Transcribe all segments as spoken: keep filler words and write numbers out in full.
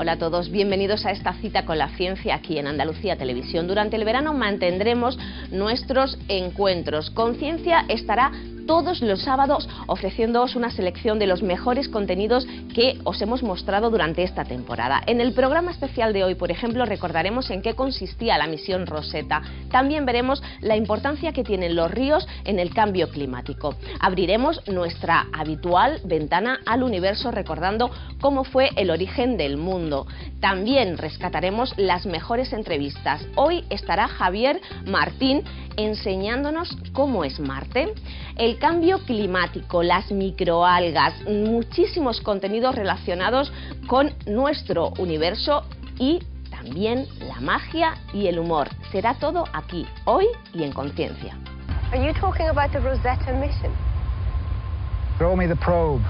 Hola a todos, bienvenidos a esta cita con la ciencia aquí en Andalucía Televisión. Durante el verano mantendremos nuestros encuentros. Conciencia estará todos los sábados ofreciéndoos una selección de los mejores contenidos que os hemos mostrado durante esta temporada. En el programa especial de hoy, por ejemplo, recordaremos en qué consistía la misión Rosetta. También veremos la importancia que tienen los ríos en el cambio climático. Abriremos nuestra habitual ventana al universo recordando cómo fue el origen del mundo. También rescataremos las mejores entrevistas. Hoy estará Javier Martín enseñándonos cómo es Marte, el cambio climático, las microalgas, muchísimos contenidos relacionados con nuestro universo y también la magia y el humor. Será todo aquí, hoy y en Conciencia. Are you talking about the Rosetta mission? Throw me the probe.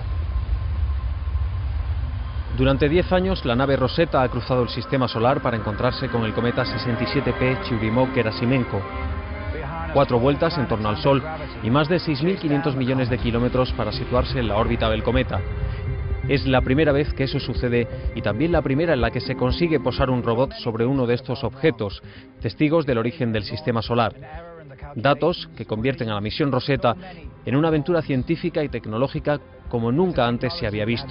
Durante diez años, la nave Rosetta ha cruzado el sistema solar para encontrarse con el cometa sesenta y siete P Churyumov-Gerasimenko. Cuatro vueltas en torno al Sol y más de seis mil quinientos millones de kilómetros para situarse en la órbita del cometa. Es la primera vez que eso sucede y también la primera en la que se consigue posar un robot sobre uno de estos objetos, testigos del origen del sistema solar. Datos que convierten a la misión Rosetta en una aventura científica y tecnológica como nunca antes se había visto.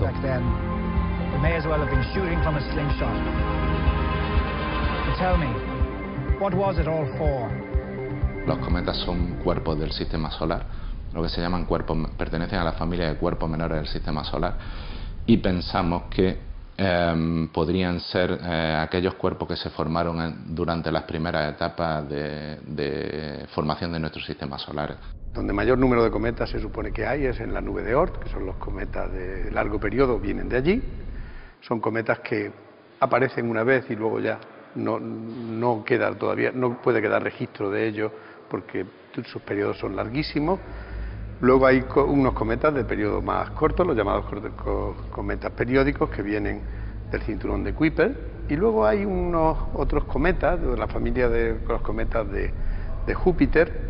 Los cometas son cuerpos del sistema solar, lo que se llaman cuerpos, pertenecen a la familia de cuerpos menores del sistema solar, y pensamos que eh, podrían ser eh, aquellos cuerpos que se formaron en, durante las primeras etapas de, de formación de nuestro sistema solar. Donde mayor número de cometas se supone que hay es en la nube de Oort, que son los cometas de largo periodo, vienen de allí. Son cometas que aparecen una vez y luego ya no, no queda todavía, no puede quedar registro de ello porque sus periodos son larguísimos. Luego hay co unos cometas de periodo más corto, los llamados cometas periódicos, que vienen del cinturón de Kuiper, y luego hay unos otros cometas de la familia de los cometas de, de Júpiter.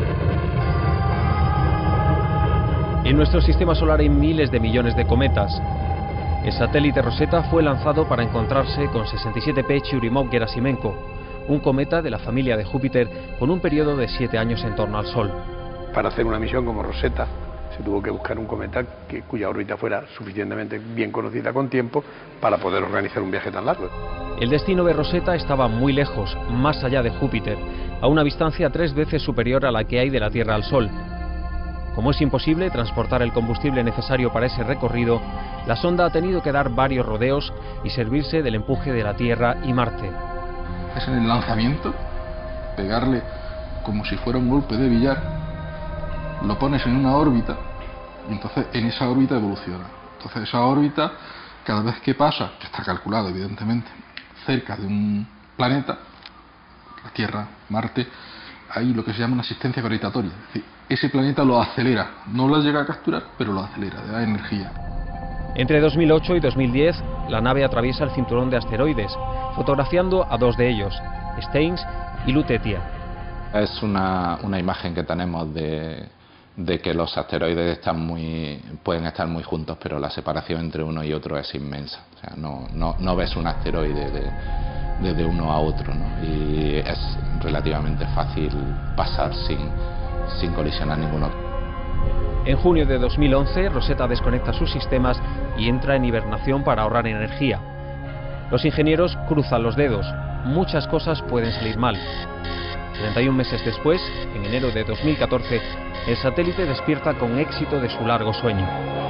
En nuestro sistema solar hay miles de millones de cometas. El satélite Rosetta fue lanzado para encontrarse con sesenta y siete P Churyumov-Gerasimenko, un cometa de la familia de Júpiter con un periodo de siete años en torno al Sol. Para hacer una misión como Rosetta se tuvo que buscar un cometa que, cuya órbita fuera suficientemente bien conocida con tiempo para poder organizar un viaje tan largo. El destino de Rosetta estaba muy lejos, más allá de Júpiter, a una distancia tres veces superior a la que hay de la Tierra al Sol. Como es imposible transportar el combustible necesario para ese recorrido, la sonda ha tenido que dar varios rodeos y servirse del empuje de la Tierra y Marte. Es en el lanzamiento, pegarle como si fuera un golpe de billar, lo pones en una órbita y entonces en esa órbita evoluciona. Entonces esa órbita, cada vez que pasa, que está calculado evidentemente, cerca de un planeta, la Tierra, Marte, hay lo que se llama una asistencia gravitatoria. Es decir, ese planeta lo acelera, no lo llega a capturar, pero lo acelera, le da energía. Entre dos mil ocho y dos mil diez, la nave atraviesa el cinturón de asteroides, fotografiando a dos de ellos, Steins y Lutetia. Es una, una imagen que tenemos de, de que los asteroides están muy, pueden estar muy juntos, pero la separación entre uno y otro es inmensa. O sea, no, no, no ves un asteroide de, de, de uno a otro, ¿no? Y es relativamente fácil pasar sin, sin colisionar ninguno. En junio de dos mil once, Rosetta desconecta sus sistemas y entra en hibernación para ahorrar energía. Los ingenieros cruzan los dedos. Muchas cosas pueden salir mal. treinta y un meses después, en enero de dos mil catorce, el satélite despierta con éxito de su largo sueño.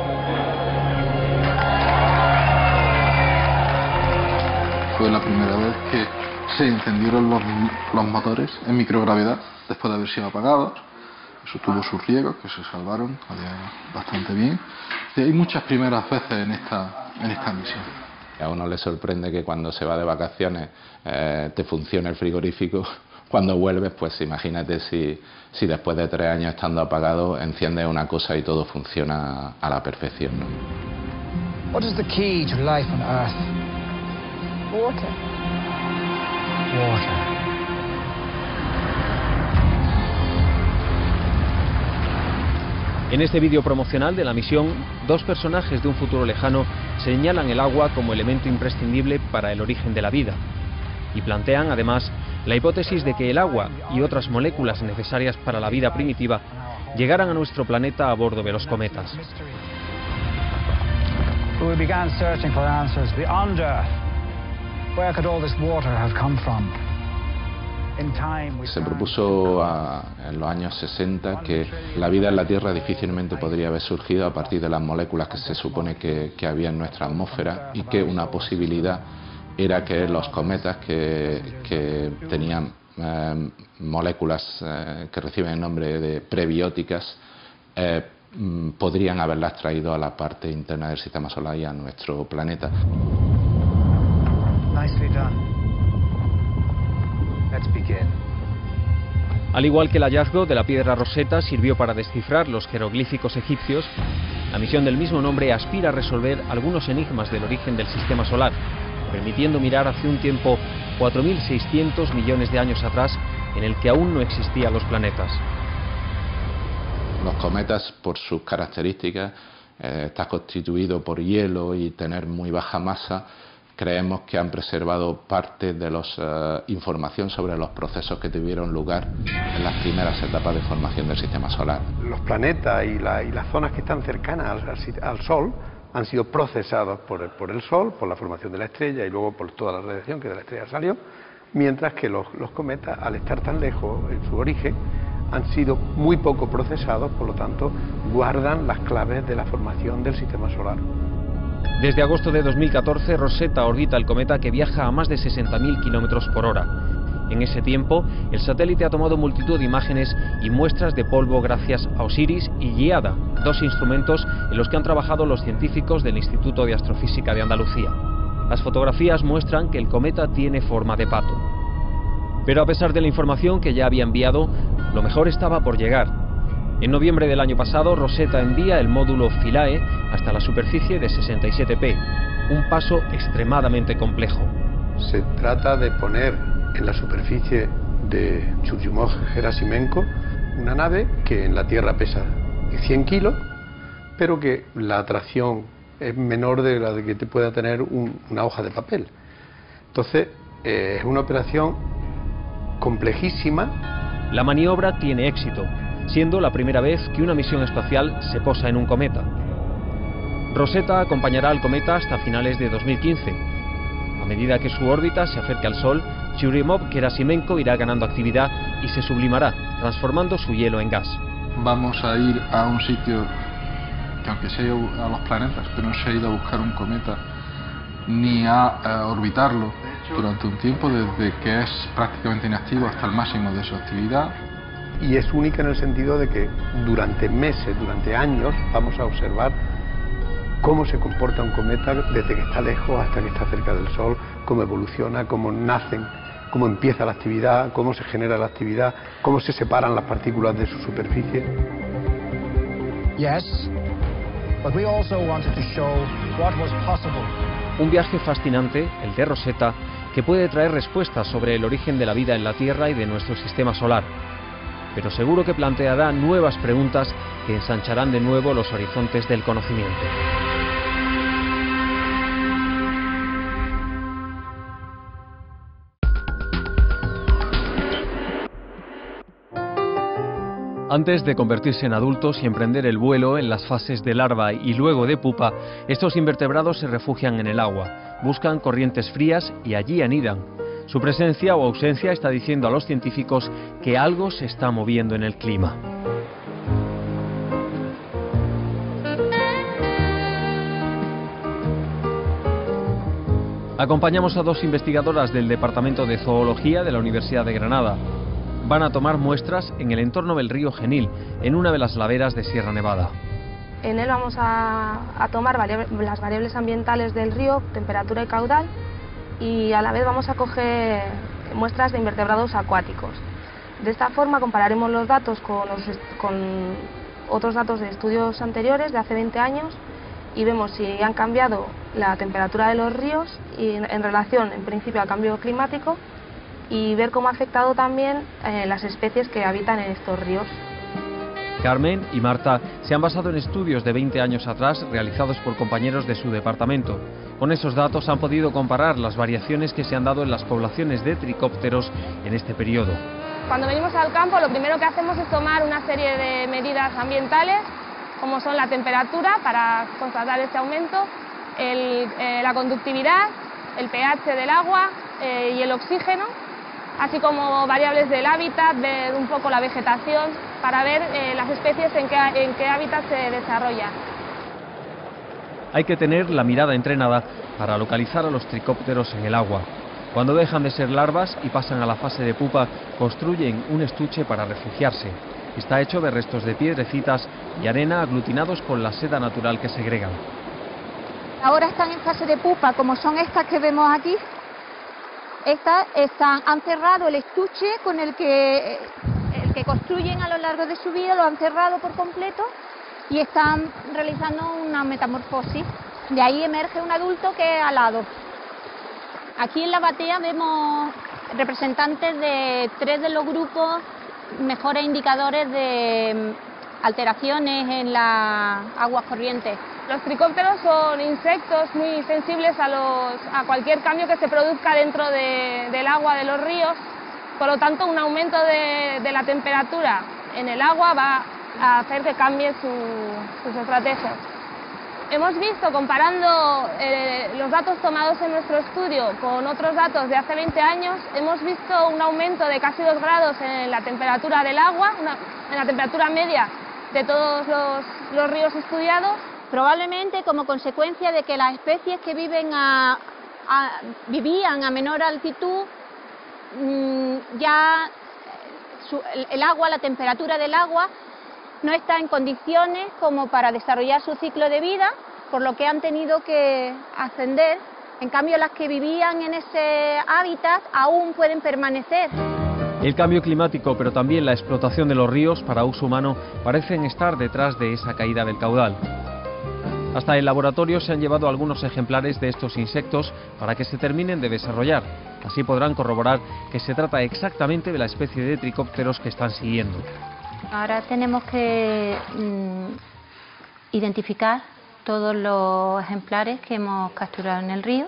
Fue la primera vez que se encendieron los, los motores en microgravedad después de haber sido apagados. Eso tuvo sus riesgos, que se salvaron bastante bien. Y hay muchas primeras veces en esta, en esta misión. A uno le sorprende que cuando se va de vacaciones eh, te funcione el frigorífico. Cuando vuelves, pues imagínate si, si después de tres años estando apagado enciendes una cosa y todo funciona a la perfección, ¿no? What is the key to life on Earth? Water. Water. En este vídeo promocional de la misión, dos personajes de un futuro lejano señalan el agua como elemento imprescindible para el origen de la vida y plantean, además, la hipótesis de que el agua y otras moléculas necesarias para la vida primitiva llegaran a nuestro planeta a bordo de los cometas. We began searching for answers beyond Earth. Where could all this water have come from? Se propuso a, en los años sesenta que la vida en la Tierra difícilmente podría haber surgido a partir de las moléculas que se supone que, que había en nuestra atmósfera, y que una posibilidad era que los cometas que, que tenían eh, moléculas eh, que reciben el nombre de prebióticas eh, podrían haberlas traído a la parte interna del sistema solar y a nuestro planeta. Nicely done. Let's begin. Al igual que el hallazgo de la piedra Rosetta sirvió para descifrar los jeroglíficos egipcios, la misión del mismo nombre aspira a resolver algunos enigmas del origen del sistema solar, permitiendo mirar hacia un tiempo cuatro mil seiscientos millones de años atrás, en el que aún no existían los planetas. Los cometas, por sus características, eh, estar constituido por hielo y tener muy baja masa, creemos que han preservado parte de la uh, información sobre los procesos que tuvieron lugar en las primeras etapas de formación del sistema solar. Los planetas y, la, y las zonas que están cercanas al, al, al Sol han sido procesados por el, por el Sol, por la formación de la estrella y luego por toda la radiación que de la estrella salió, mientras que los, los cometas, al estar tan lejos en su origen, han sido muy poco procesados, por lo tanto guardan las claves de la formación del sistema solar. Desde agosto de dos mil catorce, Rosetta orbita el cometa, que viaja a más de sesenta mil kilómetros por hora. En ese tiempo, el satélite ha tomado multitud de imágenes y muestras de polvo gracias a OSIRIS y Giada, dos instrumentos en los que han trabajado los científicos del Instituto de Astrofísica de Andalucía. Las fotografías muestran que el cometa tiene forma de pato. Pero a pesar de la información que ya había enviado, lo mejor estaba por llegar. En noviembre del año pasado, Rosetta envía el módulo Philae hasta la superficie de sesenta y siete P, un paso extremadamente complejo. Se trata de poner en la superficie de Churyumov-Gerasimenko una nave que en la Tierra pesa cien kilos, pero que la atracción es menor de la de que te pueda tener un, una hoja de papel. Entonces, eh, es una operación complejísima. La maniobra tiene éxito, siendo la primera vez que una misión espacial se posa en un cometa. Rosetta acompañará al cometa hasta finales de dos mil quince. A medida que su órbita se acerque al Sol, Churyumov-Gerasimenko irá ganando actividad y se sublimará, transformando su hielo en gas. Vamos a ir a un sitio que, aunque se ha ido a los planetas, pero no se ha ido a buscar un cometa ni a, a orbitarlo durante un tiempo, desde que es prácticamente inactivo hasta el máximo de su actividad. Y es única en el sentido de que durante meses, durante años, vamos a observar cómo se comporta un cometa desde que está lejos hasta que está cerca del Sol, cómo evoluciona, cómo nacen, cómo empieza la actividad, cómo se genera la actividad, cómo se separan las partículas de su superficie. Yes, but we also wanted to show what was possible. Un viaje fascinante, el de Rosetta, que puede traer respuestas sobre el origen de la vida en la Tierra y de nuestro sistema solar, pero seguro que planteará nuevas preguntas que ensancharán de nuevo los horizontes del conocimiento. Antes de convertirse en adultos y emprender el vuelo en las fases de larva y luego de pupa, estos invertebrados se refugian en el agua, buscan corrientes frías y allí anidan. Su presencia o ausencia está diciendo a los científicos que algo se está moviendo en el clima. Acompañamos a dos investigadoras del Departamento de Zoología de la Universidad de Granada. Van a tomar muestras en el entorno del río Genil, en una de las laderas de Sierra Nevada. En él vamos a, a tomar las variables ambientales del río, temperatura y caudal, y a la vez vamos a coger muestras de invertebrados acuáticos. De esta forma compararemos los datos con, los, con otros datos de estudios anteriores de hace veinte años y vemos si han cambiado la temperatura de los ríos y en, en relación, en principio, al cambio climático, y ver cómo ha afectado también eh, las especies que habitan en estos ríos. Carmen y Marta se han basado en estudios de veinte años atrás realizados por compañeros de su departamento. Con esos datos han podido comparar las variaciones que se han dado en las poblaciones de tricópteros en este periodo. Cuando venimos al campo, lo primero que hacemos es tomar una serie de medidas ambientales, como son la temperatura, para constatar este aumento, el, eh, la conductividad, el pH del agua eh, y el oxígeno, así como variables del hábitat, ver un poco la vegetación, para ver eh, las especies en qué, en qué hábitat se desarrollan. Hay que tener la mirada entrenada para localizar a los tricópteros en el agua. Cuando dejan de ser larvas y pasan a la fase de pupa, construyen un estuche para refugiarse. Está hecho de restos de piedrecitas y arena aglutinados con la seda natural que segregan. Ahora están en fase de pupa, como son estas que vemos aquí. Estas están, han cerrado el estuche con el que, el que construyen a lo largo de su vida, lo han cerrado por completo y están realizando una metamorfosis. De ahí emerge un adulto que es alado. Aquí en la batea vemos representantes de tres de los grupos mejores indicadores de alteraciones en las aguas corrientes. Los tricópteros son insectos muy sensibles a, los, a cualquier cambio que se produzca dentro de, del agua de los ríos, por lo tanto un aumento de, de la temperatura en el agua va a hacer que cambie su, sus estrategias. Hemos visto, comparando eh, los datos tomados en nuestro estudio con otros datos de hace veinte años, hemos visto un aumento de casi dos grados en la temperatura del agua, una, en la temperatura media de todos los, los ríos estudiados. Probablemente como consecuencia de que las especies que viven a, a, vivían a menor altitud, mmm, ya su, el, el agua, la temperatura del agua, no está en condiciones como para desarrollar su ciclo de vida, por lo que han tenido que ascender. En cambio, las que vivían en ese hábitat aún pueden permanecer. El cambio climático, pero también la explotación de los ríos para uso humano, parecen estar detrás de esa caída del caudal. Hasta el laboratorio se han llevado algunos ejemplares de estos insectos para que se terminen de desarrollar. Así podrán corroborar que se trata exactamente de la especie de tricópteros que están siguiendo. Ahora tenemos que mmm, identificar todos los ejemplares que hemos capturado en el río.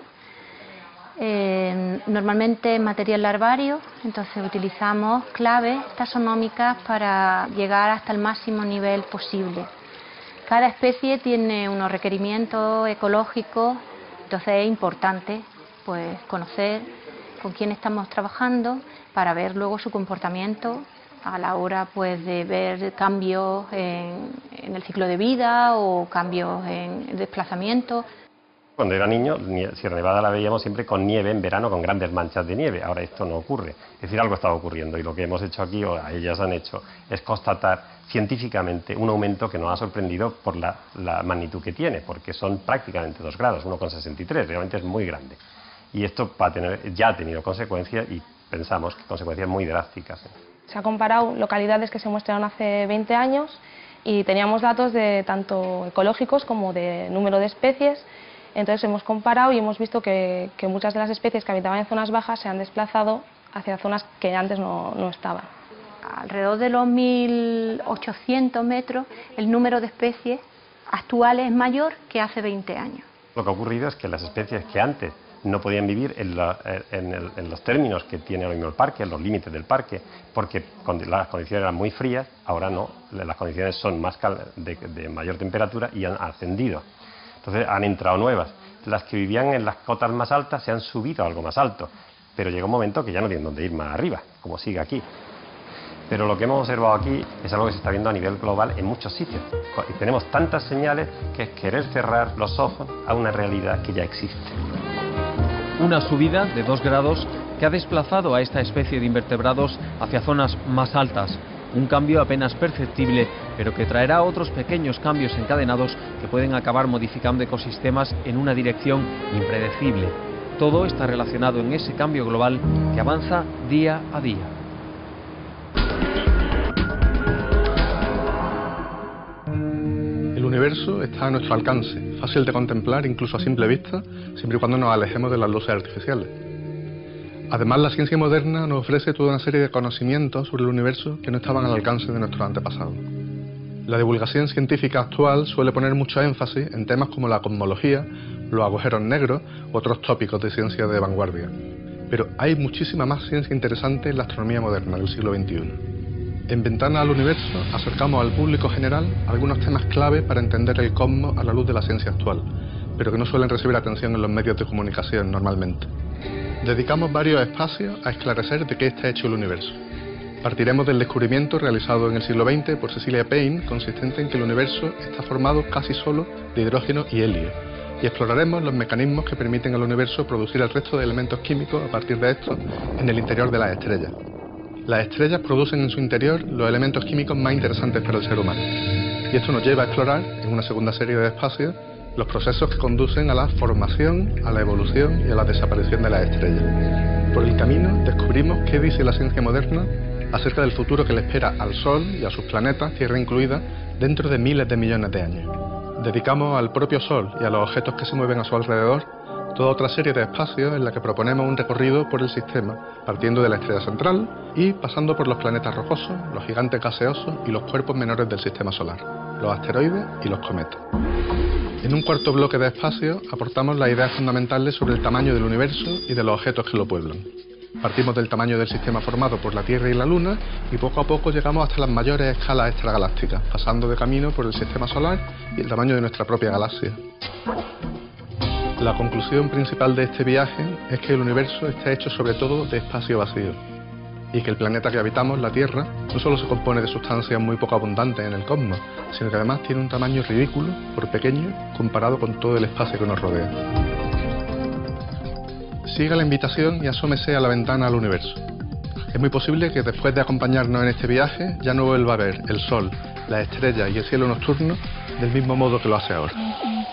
Eh, normalmente es material larvario, entonces utilizamos claves taxonómicas para llegar hasta el máximo nivel posible. Cada especie tiene unos requerimientos ecológicos, entonces es importante pues, conocer con quién estamos trabajando para ver luego su comportamiento a la hora pues, de ver cambios en, en el ciclo de vida o cambios en el desplazamiento. Cuando era niño, Sierra Nevada la veíamos siempre con nieve en verano, con grandes manchas de nieve. Ahora esto no ocurre. Es decir, algo estaba ocurriendo y lo que hemos hecho aquí, o ellas han hecho, es constatar científicamente un aumento que nos ha sorprendido por la, la magnitud que tiene, porque son prácticamente dos grados, uno coma sesenta y tres, realmente es muy grande. Y esto va a tener, ya ha tenido consecuencias y pensamos que consecuencias muy drásticas. Se ha comparado localidades que se muestraron hace veinte años y teníamos datos de tanto ecológicos como de número de especies. Entonces hemos comparado y hemos visto que, que muchas de las especies que habitaban en zonas bajas se han desplazado hacia zonas que antes no, no estaban. Alrededor de los mil ochocientos metros el número de especies actuales es mayor que hace veinte años. Lo que ha ocurrido es que las especies que antes no podían vivir en, la, en, el, en los términos que tiene ahora mismo el parque, en los límites del parque, porque las condiciones eran muy frías, ahora no, las condiciones son más de, de mayor temperatura y han ascendido. Entonces han entrado nuevas. Las que vivían en las cotas más altas se han subido a algo más alto, pero llega un momento que ya no tienen dónde ir más arriba, como sigue aquí. Pero lo que hemos observado aquí es algo que se está viendo a nivel global en muchos sitios. Y tenemos tantas señales que es querer cerrar los ojos a una realidad que ya existe. Una subida de dos grados que ha desplazado a esta especie de invertebrados hacia zonas más altas. Un cambio apenas perceptible, pero que traerá otros pequeños cambios encadenados que pueden acabar modificando ecosistemas en una dirección impredecible. Todo está relacionado en ese cambio global que avanza día a día. El universo está a nuestro alcance, fácil de contemplar incluso a simple vista, siempre y cuando nos alejemos de las luces artificiales. Además, la ciencia moderna nos ofrece toda una serie de conocimientos sobre el universo que no estaban al alcance de nuestros antepasados. La divulgación científica actual suele poner mucho énfasis en temas como la cosmología, los agujeros negros u otros tópicos de ciencia de vanguardia. Pero hay muchísima más ciencia interesante en la astronomía moderna del siglo veintiuno. En Ventana al Universo acercamos al público general algunos temas clave para entender el cosmos a la luz de la ciencia actual, pero que no suelen recibir atención en los medios de comunicación normalmente. Dedicamos varios espacios a esclarecer de qué está hecho el universo. Partiremos del descubrimiento realizado en el siglo veinte por Cecilia Payne, consistente en que el universo está formado casi solo de hidrógeno y helio, y exploraremos los mecanismos que permiten al universo producir el resto de elementos químicos a partir de estos en el interior de las estrellas. Las estrellas producen en su interior los elementos químicos más interesantes para el ser humano, y esto nos lleva a explorar, en una segunda serie de espacios, los procesos que conducen a la formación, a la evolución y a la desaparición de las estrellas. Por el camino descubrimos qué dice la ciencia moderna acerca del futuro que le espera al Sol y a sus planetas, Tierra incluida, dentro de miles de millones de años. Dedicamos al propio Sol y a los objetos que se mueven a su alrededor toda otra serie de espacios en la que proponemos un recorrido por el sistema, partiendo de la estrella central y pasando por los planetas rocosos, los gigantes gaseosos y los cuerpos menores del sistema solar, los asteroides y los cometas. En un cuarto bloque de espacios aportamos las ideas fundamentales sobre el tamaño del universo y de los objetos que lo pueblan. Partimos del tamaño del sistema formado por la Tierra y la Luna y poco a poco llegamos hasta las mayores escalas extragalácticas, pasando de camino por el sistema solar y el tamaño de nuestra propia galaxia. La conclusión principal de este viaje es que el universo está hecho sobre todo de espacio vacío y que el planeta que habitamos, la Tierra, no solo se compone de sustancias muy poco abundantes en el cosmos, sino que además tiene un tamaño ridículo, por pequeño, comparado con todo el espacio que nos rodea. Siga la invitación y asómese a la ventana al universo. Es muy posible que después de acompañarnos en este viaje ya no vuelva a ver el Sol, las estrellas y el cielo nocturno del mismo modo que lo hace ahora.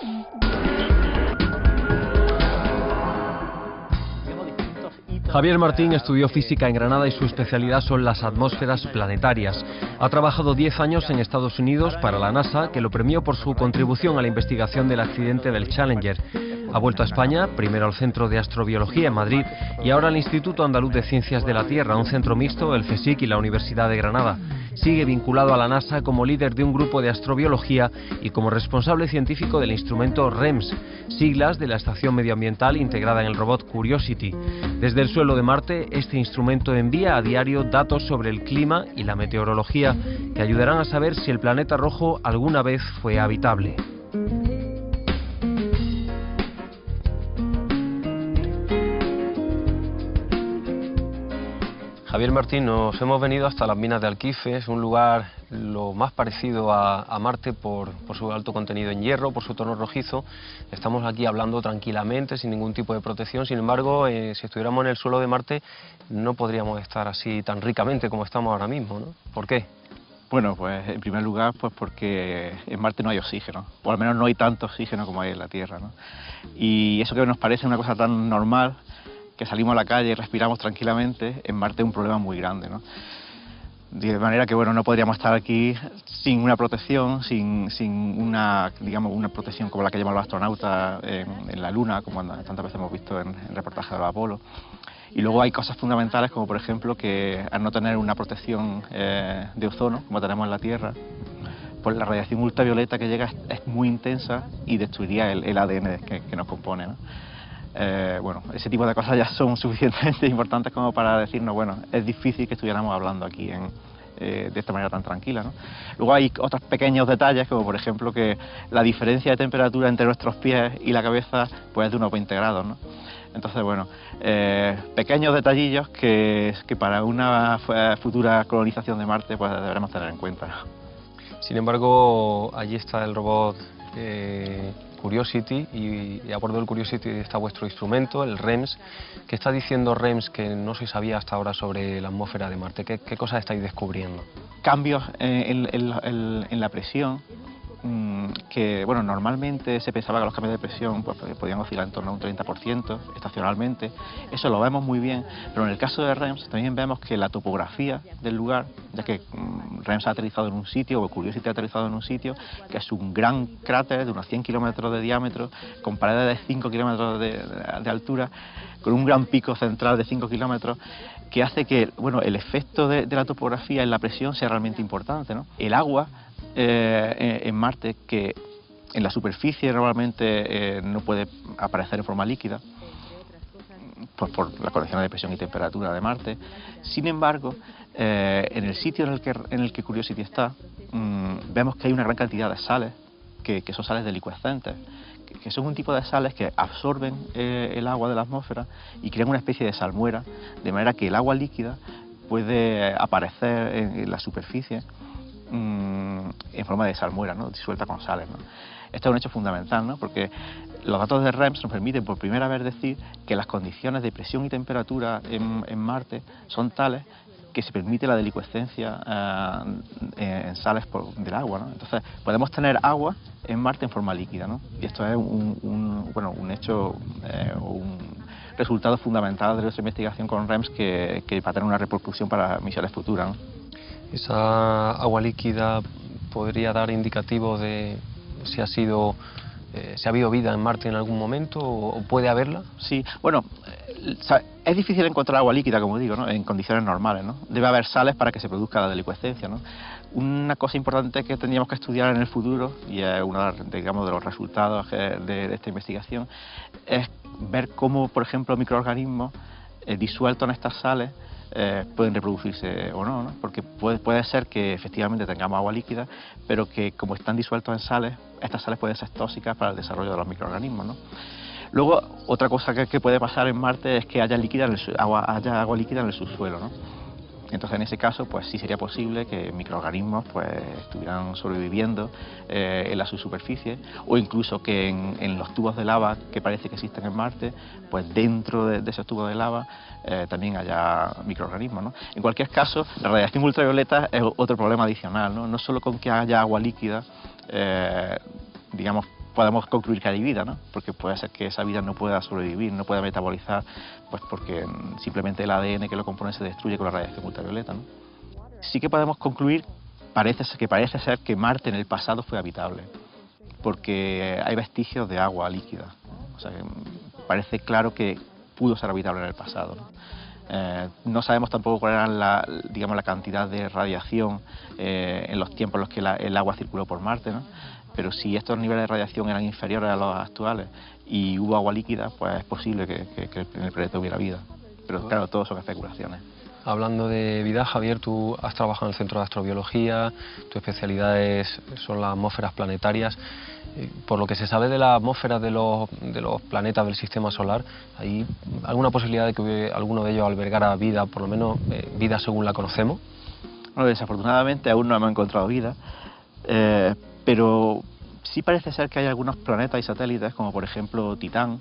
Javier Martín estudió física en Granada y su especialidad son las atmósferas planetarias. Ha trabajado diez años en Estados Unidos para la NASA, que lo premió por su contribución a la investigación del accidente del Challenger. Ha vuelto a España, primero al Centro de Astrobiología en Madrid y ahora al Instituto Andaluz de Ciencias de la Tierra, un centro mixto, el CSIC y la Universidad de Granada. Sigue vinculado a la NASA como líder de un grupo de astrobiología y como responsable científico del instrumento REMS, siglas de la Estación Medioambiental integrada en el robot Curiosity. Desde el suelo de Marte, este instrumento envía a diario datos sobre el clima y la meteorología que ayudarán a saber si el planeta rojo alguna vez fue habitable. Javier Martín, nos hemos venido hasta las minas de Alquife, es un lugar lo más parecido a, a Marte por, por su alto contenido en hierro, por su tono rojizo. Estamos aquí hablando tranquilamente, sin ningún tipo de protección, sin embargo, eh, si estuviéramos en el suelo de Marte no podríamos estar así tan ricamente como estamos ahora mismo, ¿no? ¿Por qué? Bueno, pues en primer lugar, pues porque en Marte no hay oxígeno, o al menos no hay tanto oxígeno como hay en la Tierra, ¿no? Y eso que nos parece una cosa tan normal, que salimos a la calle y respiramos tranquilamente, en Marte es un problema muy grande, ¿no? De manera que, bueno, no podríamos estar aquí sin una protección, sin, sin una, digamos, una protección como la que llevan los astronautas en, en la Luna, como tantas veces hemos visto en, en reportajes de los Apolo. Y luego hay cosas fundamentales como, por ejemplo, que al no tener una protección eh, de ozono, como tenemos en la Tierra, pues la radiación ultravioleta que llega es, es muy intensa y destruiría el, el A D N que, que nos compone, ¿no? Eh, bueno, ese tipo de cosas ya son suficientemente importantes como para decirnos, bueno, es difícil que estuviéramos hablando aquí en, eh, de esta manera tan tranquila, ¿no? Luego hay otros pequeños detalles, como por ejemplo que la diferencia de temperatura entre nuestros pies y la cabeza pues es de unos veinte grados, ¿no? Entonces, bueno, eh, pequeños detallillos que, que para una futura colonización de Marte pues deberemos tener en cuenta, ¿no? Sin embargo, allí está el robot eh... Curiosity y, y a bordo del Curiosity está vuestro instrumento, el REMS. ¿Qué está diciendo REMS que no se sabía hasta ahora sobre la atmósfera de Marte? ¿Qué, qué cosas estáis descubriendo? Cambios en, en, en, en la presión, que bueno, normalmente se pensaba que los cambios de presión pues, podían oscilar en torno a un treinta por ciento estacionalmente. Eso lo vemos muy bien, pero en el caso de REMS también vemos que la topografía del lugar, ya que um, REMS ha aterrizado en un sitio, o Curiosity ha aterrizado en un sitio, que es un gran cráter de unos cien kilómetros de diámetro, con paredes de cinco kilómetros de, de, de altura, con un gran pico central de cinco kilómetros, que hace que bueno, el efecto de, de la topografía en la presión sea realmente importante, ¿no? El agua eh, en Marte que en la superficie normalmente eh, no puede aparecer en forma líquida, pues por la condición de presión y temperatura de Marte. Sin embargo, eh, en el sitio en el que, en el que Curiosity está, mmm, vemos que hay una gran cantidad de sales, que, que son sales delicuescentes, que, que son un tipo de sales que absorben eh, el agua de la atmósfera y crean una especie de salmuera, de manera que el agua líquida puede aparecer en, en la superficie mmm, en forma de salmuera, ¿no?, disuelta con sales, ¿no? Esto es un hecho fundamental, ¿no?, porque los datos de REMS nos permiten por primera vez decir que las condiciones de presión y temperatura en, en Marte son tales que se permite la delicuescencia eh, en sales por, del agua, ¿no? Entonces podemos tener agua en Marte en forma líquida, ¿no? Y esto es un, un, bueno, un hecho, eh, un resultado fundamental de nuestra investigación con REMS que, que va a tener una repercusión para misiones futuras, ¿no? ¿Esa agua líquida podría dar indicativo de si ha sido, eh, si ha habido vida en Marte en algún momento o puede haberla? Sí, bueno, es difícil encontrar agua líquida, como digo, ¿no?, en condiciones normales, ¿no? Debe haber sales para que se produzca la delicuescencia, ¿no? Una cosa importante que tendríamos que estudiar en el futuro, y es uno, digamos, de los resultados de, de esta investigación, es ver cómo, por ejemplo, microorganismos eh, disueltos en estas sales Eh, pueden reproducirse o no, ¿no? Porque puede, puede ser que efectivamente tengamos agua líquida, pero que como están disueltos en sales, estas sales pueden ser tóxicas para el desarrollo de los microorganismos, ¿no? Luego, otra cosa que, que puede pasar en Marte es que haya, líquida en el, agua, haya agua líquida en el subsuelo, ¿no? Entonces, en ese caso, pues sí sería posible que microorganismos pues estuvieran sobreviviendo eh, en la subsuperficie, o incluso que en, en los tubos de lava que parece que existen en Marte, pues dentro de, de esos tubos de lava eh, también haya microorganismos, ¿no? En cualquier caso, la radiación ultravioleta es otro problema adicional, ¿no? No solo con que haya agua líquida, eh, digamos, podemos concluir que hay vida, ¿no? Porque puede ser que esa vida no pueda sobrevivir, no pueda metabolizar, pues porque simplemente el A D N que lo compone se destruye con la radiación ultravioleta, ¿no? Sí que podemos concluir, parece ser, que parece ser que Marte en el pasado fue habitable, porque hay vestigios de agua líquida, ¿no? O sea, que parece claro que pudo ser habitable en el pasado, ¿no? Eh, no sabemos tampoco cuál era la, digamos, la cantidad de radiación eh, en los tiempos en los que la, el agua circuló por Marte, ¿no? Pero si estos niveles de radiación eran inferiores a los actuales y hubo agua líquida, pues es posible que, que, que en el planeta hubiera vida. Pero claro, todo son especulaciones. Hablando de vida, Javier, tú has trabajado en el Centro de Astrobiología, tu especialidad es, son las atmósferas planetarias. Por lo que se sabe de la atmósfera de los, de los planetas del Sistema Solar, ¿hay alguna posibilidad de que alguno de ellos albergara vida, por lo menos eh, vida según la conocemos? Bueno, desafortunadamente aún no hemos encontrado vida, eh, pero sí parece ser que hay algunos planetas y satélites, como por ejemplo Titán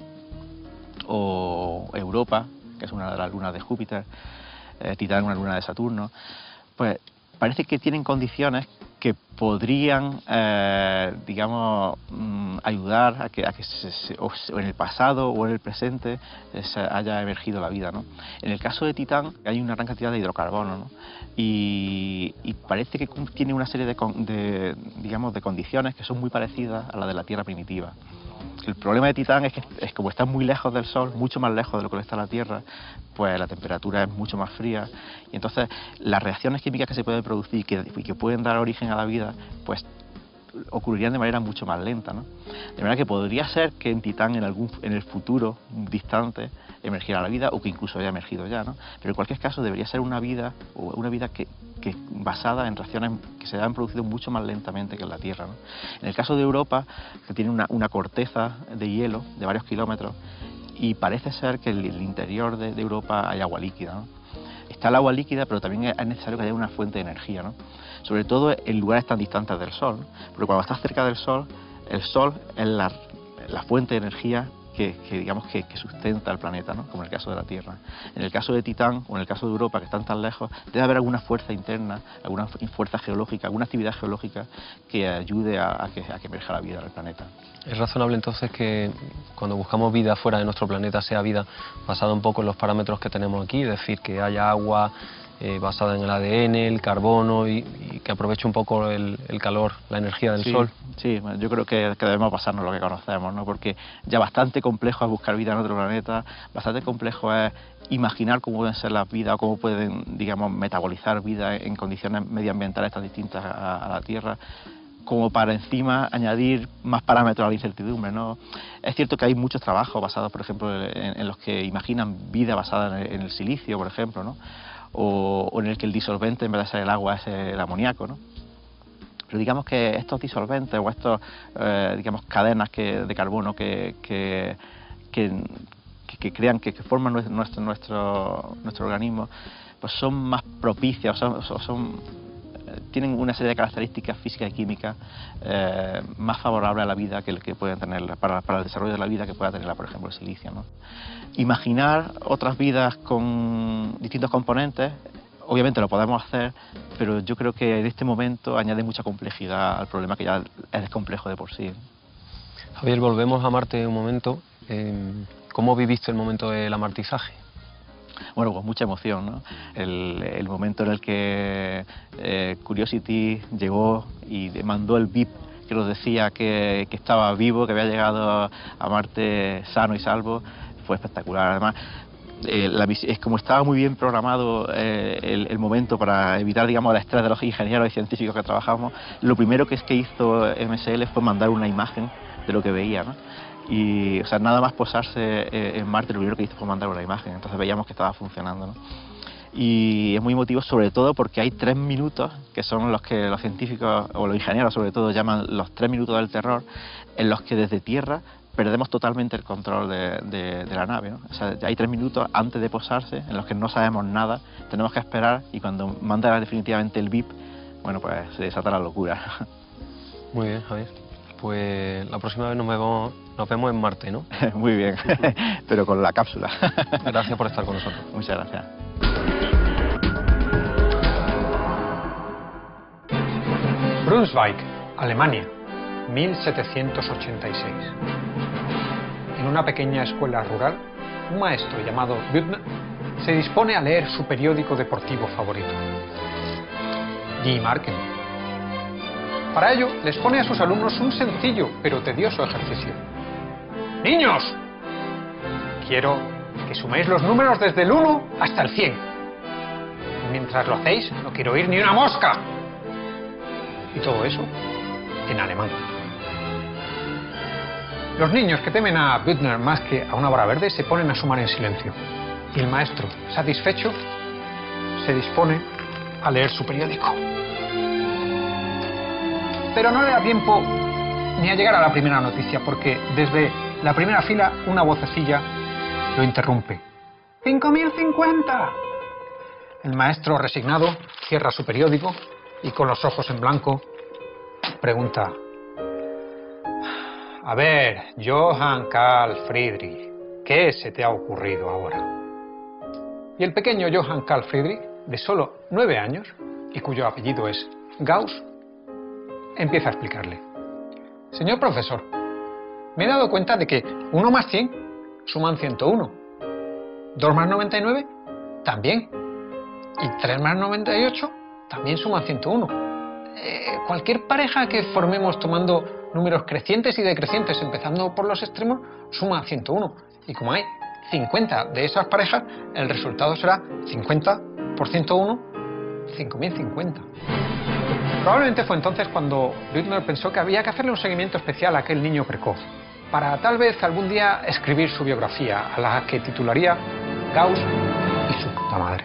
o Europa, que es una de las lunas de Júpiter, eh, Titán una luna de Saturno, pues parece que tienen condiciones que podrían, eh, digamos, mm, ayudar a que, a que se, se, o en el pasado o en el presente se haya emergido la vida, ¿no? En el caso de Titán hay una gran cantidad de hidrocarbono, ¿no? y, y parece que tiene una serie de, de, digamos, de condiciones que son muy parecidas a las de la Tierra primitiva. El problema de Titán es que es como está muy lejos del Sol, mucho más lejos de lo que está la Tierra, pues la temperatura es mucho más fría y entonces las reacciones químicas que se pueden producir y que, y que pueden dar origen a la vida, pues ocurrirían de manera mucho más lenta, ¿no? De manera que podría ser que en Titán en algún en el futuro distante emergiera la vida o que incluso haya emergido ya, ¿no? Pero en cualquier caso debería ser una vida o una vida que, que basada en reacciones que se han producido mucho más lentamente que en la Tierra, ¿no? En el caso de Europa, que tiene una, una corteza de hielo de varios kilómetros y parece ser que en el interior de, de Europa hay agua líquida, ¿no? Está el agua líquida, pero también es necesario que haya una fuente de energía, ¿no? Sobre todo en lugares tan distantes del Sol, ¿no? Porque cuando estás cerca del Sol, el Sol es la, la fuente de energía que, que digamos que, que sustenta el planeta, ¿no? Como en el caso de la Tierra. En el caso de Titán o en el caso de Europa, que están tan lejos, debe haber alguna fuerza interna, alguna fuerza geológica, alguna actividad geológica que ayude a, a, que, a que emerja la vida en el planeta. ¿Es razonable entonces que cuando buscamos vida fuera de nuestro planeta sea vida basada un poco en los parámetros que tenemos aquí? Es decir, que haya agua eh, basada en el A D N, el carbono y, y que aproveche un poco el, el calor, la energía del sí, Sol. Sí, yo creo que, que debemos basarnos en lo que conocemos, ¿no? Porque ya bastante complejo es buscar vida en otro planeta, bastante complejo es imaginar cómo pueden ser las vidas o cómo pueden, digamos, metabolizar vida en condiciones medioambientales tan distintas a, a la Tierra. como para encima añadir más parámetros a la incertidumbre, ¿no? Es cierto que hay muchos trabajos basados, por ejemplo, en, en los que imaginan vida basada en el, en el silicio, por ejemplo, ¿no? O, o en el que el disolvente, en vez de ser el agua, es el amoníaco, ¿no? Pero digamos que estos disolventes o estos, eh, digamos, cadenas que, de carbono que, que, que, que crean, que, que forman nuestro, nuestro, nuestro organismo, pues son más propicias, son, son, tienen una serie de características físicas y químicas eh, más favorables a la vida que, que pueden tener, para, para el desarrollo de la vida que pueda tener, por ejemplo, el silicio, ¿no? Imaginar otras vidas con distintos componentes, obviamente lo podemos hacer, pero yo creo que en este momento añade mucha complejidad al problema que ya es complejo de por sí. Javier, volvemos a Marte un momento. Eh, ¿Cómo viviste el momento del amartizaje? Bueno, pues mucha emoción, ¿no? El, el momento en el que eh, Curiosity llegó y mandó el bip que nos decía que, que estaba vivo, que había llegado a Marte sano y salvo, fue espectacular. Además, eh, la, es como estaba muy bien programado eh, el, el momento para evitar, digamos, el estrés de los ingenieros y científicos que trabajamos, lo primero que es que hizo M S L fue mandar una imagen de lo que veía, ¿no? Y, o sea, nada más posarse eh, en Marte, lo primero que hizo fue mandar una imagen, entonces veíamos que estaba funcionando, ¿no? Y es muy emotivo, sobre todo porque hay tres minutos, que son los que los científicos, o los ingenieros sobre todo, llaman los tres minutos del terror, en los que desde Tierra perdemos totalmente el control de, de, de la nave, ¿no? O sea, hay tres minutos antes de posarse, en los que no sabemos nada, tenemos que esperar, y cuando manda definitivamente el bip, bueno, pues se desata la locura. Muy bien, Javier. Pues la próxima vez nos vemos, nos vemos en Marte, ¿no? Muy bien, pero con la cápsula. Gracias por estar con nosotros. Muchas gracias. Brunswick, Alemania, mil setecientos ochenta y seis. En una pequeña escuela rural, un maestro llamado Büttner se dispone a leer su periódico deportivo favorito, Die Marken. Para ello, les pone a sus alumnos un sencillo pero tedioso ejercicio. ¡Niños! Quiero que suméis los números desde el uno hasta el cien. Mientras lo hacéis, no quiero oír ni una mosca. Y todo eso en alemán. Los niños, que temen a Büttner más que a una vara verde, se ponen a sumar en silencio. Y el maestro, satisfecho, se dispone a leer su periódico. Pero no le da tiempo ni a llegar a la primera noticia, porque desde la primera fila una vocecilla lo interrumpe. ¡cinco mil cincuenta! El maestro, resignado, cierra su periódico y, con los ojos en blanco, pregunta: A ver, Johann Carl Friedrich, ¿qué se te ha ocurrido ahora? Y el pequeño Johann Carl Friedrich, de solo nueve años, y cuyo apellido es Gauss, empieza a explicarle: Señor profesor, me he dado cuenta de que uno más cien suman ciento uno, dos más noventa y nueve también, y tres más noventa y ocho también suman ciento uno. Eh, cualquier pareja que formemos tomando números crecientes y decrecientes, empezando por los extremos, suma ciento uno. Y como hay cincuenta de esas parejas, el resultado será cincuenta por ciento uno, cinco mil cincuenta. Probablemente fue entonces cuando Büttner pensó que había que hacerle un seguimiento especial a aquel niño precoz, para tal vez algún día escribir su biografía, a la que titularía Gauss y su puta madre.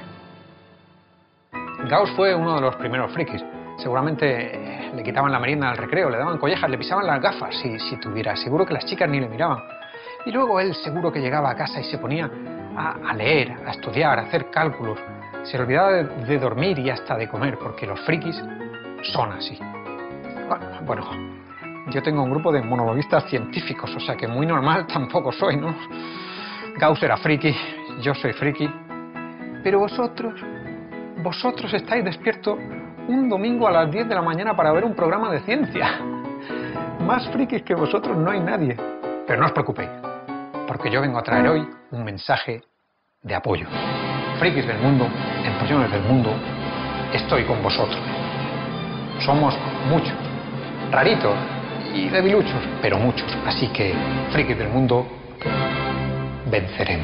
Gauss fue uno de los primeros frikis. Seguramente le quitaban la merienda al recreo, le daban collejas, le pisaban las gafas si, si tuviera. Seguro que las chicas ni le miraban. Y luego él seguro que llegaba a casa y se ponía a, a leer, a estudiar, a hacer cálculos. Se olvidaba de, de dormir y hasta de comer, porque los frikis son así. Bueno, bueno, yo tengo un grupo de monologuistas científicos, o sea que muy normal tampoco soy, ¿no? Gauss era friki, yo soy friki. Pero vosotros, vosotros estáis despiertos un domingo a las diez de la mañana para ver un programa de ciencia. Más frikis que vosotros no hay nadie. Pero no os preocupéis, porque yo vengo a traer hoy un mensaje de apoyo. Frikis del mundo, empollones del mundo, estoy con vosotros. Somos muchos, raritos y debiluchos, pero muchos. Así que, frikis del mundo, venceremos.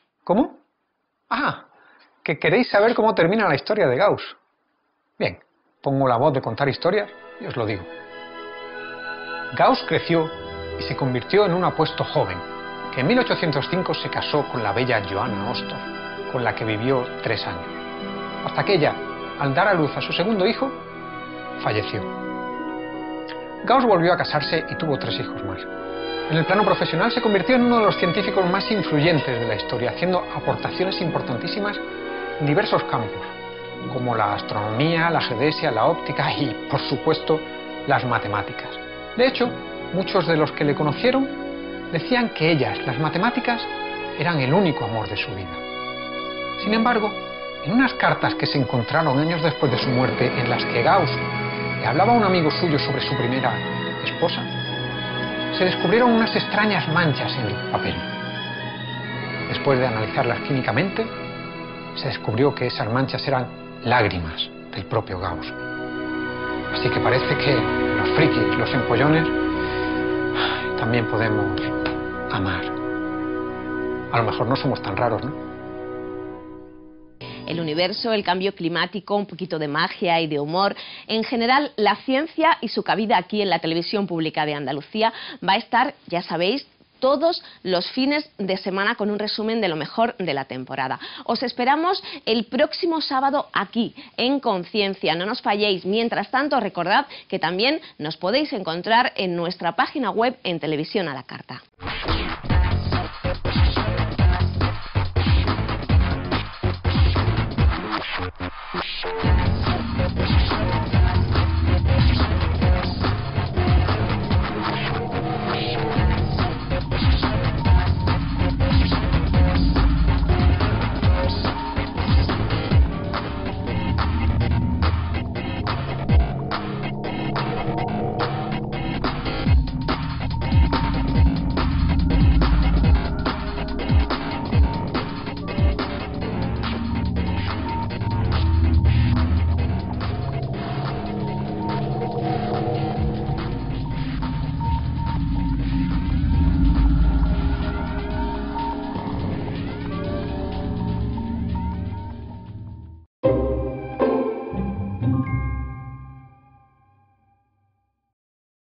¿Cómo? Ah, que queréis saber cómo termina la historia de Gauss. Bien, pongo la voz de contar historias y os lo digo. Gauss creció y se convirtió en un apuesto joven, que en mil ochocientos cinco se casó con la bella Johanna Ostorff, con la que vivió tres años, hasta que ella, al dar a luz a su segundo hijo, falleció. Gauss volvió a casarse y tuvo tres hijos más. En el plano profesional se convirtió en uno de los científicos más influyentes de la historia, haciendo aportaciones importantísimas en diversos campos, como la astronomía, la geodesia, la óptica y, por supuesto, las matemáticas. De hecho, muchos de los que le conocieron decían que ellas, las matemáticas, eran el único amor de su vida. Sin embargo, en unas cartas que se encontraron años después de su muerte, en las que Gauss le hablaba a un amigo suyo sobre su primera esposa, se descubrieron unas extrañas manchas en el papel. Después de analizarlas químicamente, se descubrió que esas manchas eran lágrimas del propio Gauss. Así que parece que los frikis, los empollones, también podemos amar. A lo mejor no somos tan raros, ¿no? El universo, el cambio climático, un poquito de magia y de humor. En general, la ciencia y su cabida aquí en la televisión pública de Andalucía va a estar, ya sabéis, todos los fines de semana con un resumen de lo mejor de la temporada. Os esperamos el próximo sábado aquí, en Conciencia. No nos falléis. Mientras tanto, recordad que también nos podéis encontrar en nuestra página web en Televisión a la Carta.